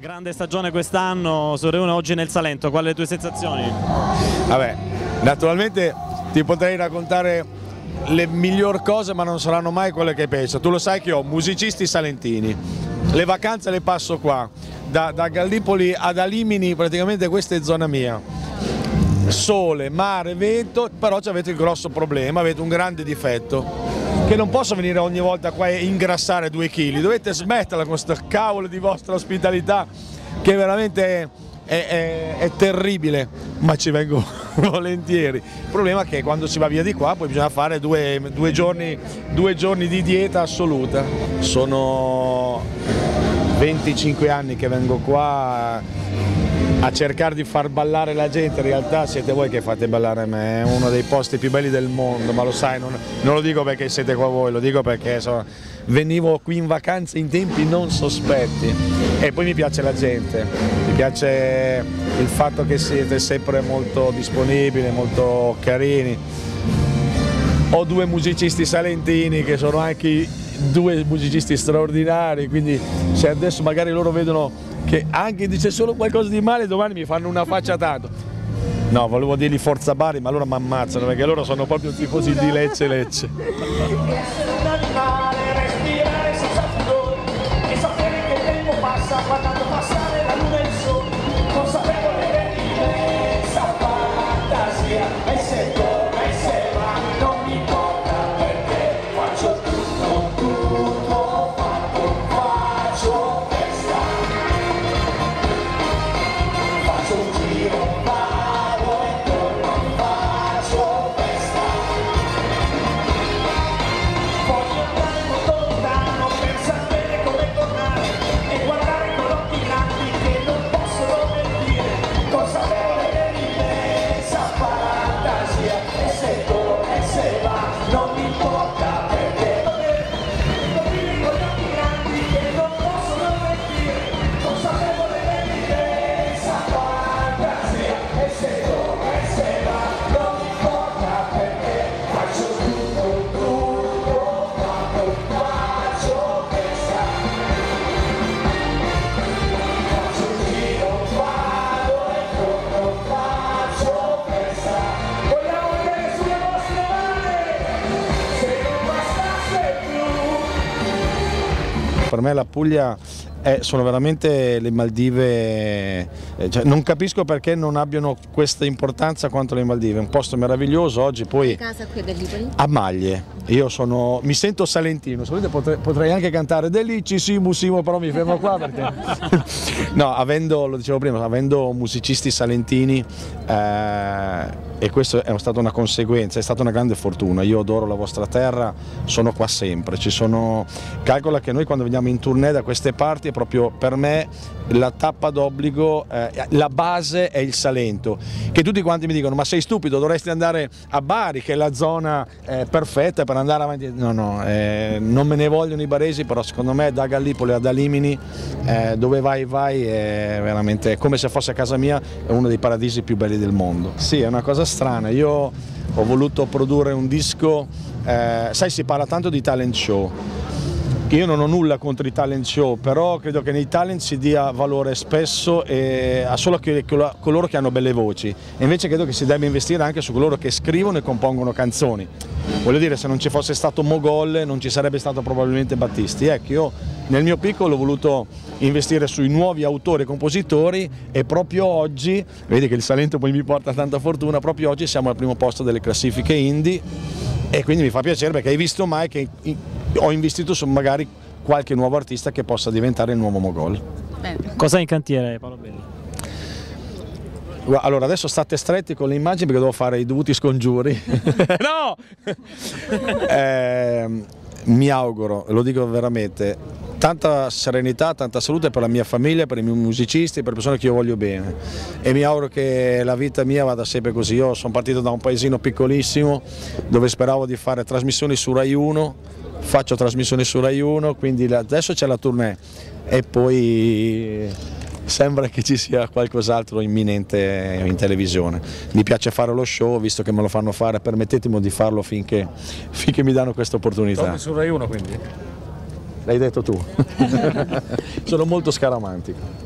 Grande stagione quest'anno su Rai 1, oggi nel Salento, quali le tue sensazioni? Vabbè, naturalmente ti potrei raccontare le miglior cose, ma non saranno mai quelle che penso. Tu lo sai che ho musicisti salentini, le vacanze le passo qua, da Gallipoli ad Alimini, praticamente questa è zona mia. Sole, mare, vento, però avete il grosso problema, avete un grande difetto, che non posso venire ogni volta qua e ingrassare 2 kg, dovete smetterla con questa cavolo di vostra ospitalità che veramente è terribile, ma ci vengo volentieri. Il problema è che quando si va via di qua poi bisogna fare due giorni di dieta assoluta. Sono 25 anni che vengo qua a cercare di far ballare la gente, in realtà siete voi che fate ballare me, è uno dei posti più belli del mondo, ma lo sai, non lo dico perché siete qua voi, lo dico perché venivo qui in vacanza in tempi non sospetti e poi mi piace la gente, mi piace il fatto che siete sempre molto disponibili, molto carini. Ho 2 musicisti salentini che sono anche 2 musicisti straordinari, quindi se adesso magari loro vedono che anche dice solo qualcosa di male domani mi fanno una faccia tanto. No, volevo dirgli Forza Bari, ma loro mi ammazzano perché loro sono proprio tifosi di Lecce. Essere un animale, respirare senza pudore e sapere che il tempo passa guardando passare la luna e il sole, consapevole dell'immensa fantasia, e se torna e se va non mi importa perché faccio tutto fatto, faccio festa, faccio un giro, vado e torno, faccio festa. Voglio andare molto lontano per sapere come tornare e guardare con occhi grandi che non possono mentire, consapevole dell'immensa fantasia, e se torna e se va non mi importa perché dormire con gli occhi grandi che non possono mentire, consapevole dell'immensa fantasia, e se torna e se va non mi importa perché faccio tutto fatto, faccio festa, faccio un giro, vado e torno, faccio festa. Vogliamo vedere sulle vostre mani se non bastasse più. Per me la Puglia sono veramente le Maldive, cioè, non capisco perché non abbiano questa importanza quanto le Maldive, è un posto meraviglioso. Oggi poi Casa qui a Gallipoli? a Maglie, mi sento salentino, potrei anche cantare Delici Simo, però mi fermo qua perché no, lo dicevo prima, avendo musicisti salentini e questo è stata una conseguenza, è stata una grande fortuna. Io adoro la vostra terra, sono qua sempre, calcola che noi quando veniamo in tournée da queste parti è proprio per me la tappa d'obbligo, la base è il Salento, che tutti quanti mi dicono ma sei stupido, dovresti andare a Bari che è la zona perfetta per andare avanti. No, non me ne vogliono i baresi, però secondo me da Gallipoli ad Alimini dove vai è veramente come se fosse a casa mia, è uno dei paradisi più belli del mondo. Sì, è una cosa strana, io ho voluto produrre un disco, sai, si parla tanto di talent show. Io non ho nulla contro i talent show, però credo che nei talent si dia valore spesso a solo coloro che hanno belle voci, e invece credo che si debba investire anche su coloro che scrivono e compongono canzoni. Voglio dire, se non ci fosse stato Mogol non ci sarebbe stato probabilmente Battisti. Ecco, io nel mio piccolo ho voluto investire sui nuovi autori e compositori, e proprio oggi, vedi che il Salento poi mi porta tanta fortuna, proprio oggi siamo al primo posto delle classifiche indie, e quindi mi fa piacere perché hai visto mai che ho investito su magari qualche nuovo artista che possa diventare il nuovo Mogol. Cosa hai in cantiere, Paolo Belli? Allora adesso state stretti con le immagini perché devo fare i dovuti scongiuri. No! Mi auguro, lo dico veramente, tanta serenità, tanta salute per la mia famiglia, per i miei musicisti, per le persone che io voglio bene, e mi auguro che la vita mia vada sempre così. Io sono partito da un paesino piccolissimo dove speravo di fare trasmissioni su Rai 1, faccio trasmissioni su Rai 1, quindi adesso c'è la tournée e poi sembra che ci sia qualcos'altro imminente in televisione. Mi piace fare lo show, visto che me lo fanno fare, permettetemi di farlo finché mi danno questa opportunità. Torni su Rai 1 quindi? L'hai detto tu. Sono molto scaramantico.